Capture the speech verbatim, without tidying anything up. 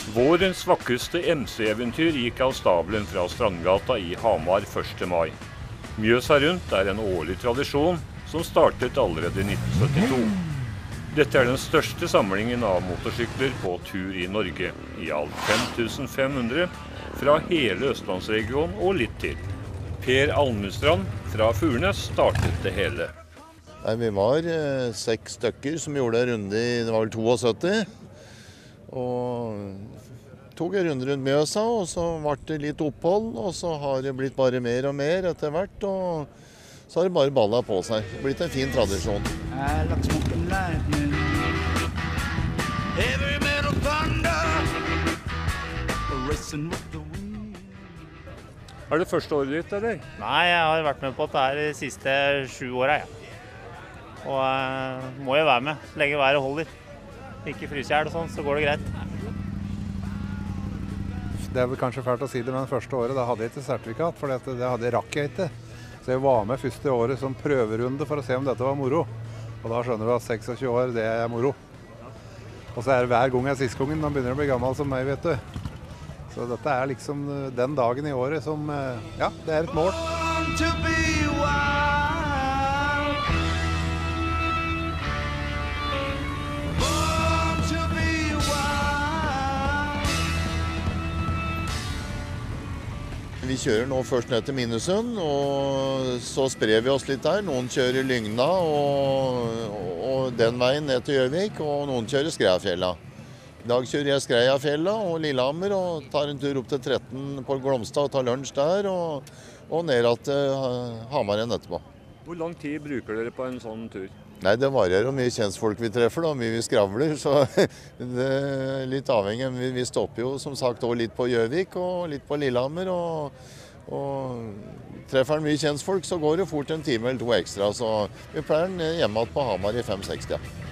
Vårens vakreste M C-eventyr gikk av stabelen fra Strandgata i Hamar første mai. Mjøsa rundt er en årlig tradisjon som startet allerede i nitten syttito. Dette er den største samlingen av motorsykler på tur i Norge, i alt fem tusen fem hundre fra hele Østlandsregionen og litt til. Per Almunstrand fra Furnes startet det hele. Nei, vi var eh, seks stykker som gjorde en runde i, det var vel syttito. Og tok en runde rundt Mjøsa, og så ble det litt opphold, og så har det blitt bare mer og mer etter hvert, og så har det bare ballet på seg. Det har blitt en fin tradisjon. Er det første året ditt, eller? Nei, jeg har vært med på det her de siste sju årene, ja. Og uh, må jo være med, så lenge været holder. Ikke fryser jeg og sånn, så går det greit. Det er vel kanskje fælt å si det, men det første året da hadde jeg ikke sertifikat, for det, det hadde jeg rakk jeg ikke. Så jeg var med første året som prøverunde for å se om dette var moro. Og da skjønner du at seksogtjue år, det er moro. Og så er det hver gang jeg er siste gangen, man begynner å bli gammel som meg, vet du. Så dette er liksom den dagen i året som, ja, det er et mål. Vi kjører nå først ned til Minnesund, og så sprer vi oss litt der. Noen kjører Lygna og, og den veien ned til Gjøvik, og noen kjører Skreiafjella. I dag kjører jeg Skreiafjella og Lillehammer og tar en tur opp til tretten på Glomstad og tar lunsj der, og, og ned til Hamar igjen etterpå. Hvor lang tid bruker dere på en sånn tur? Nei, det varierer hvor mye kjentfolk vi treffer, da, mye vi skravler, så det er litt avhengig. Vi, vi stopper jo som sagt også litt på Gjøvik og litt på Lillehammer, og, og treffer mye kjentfolk, så går det fort en time eller to ekstra, så vi pleier hjemme på Hamar i fem seksti. Ja.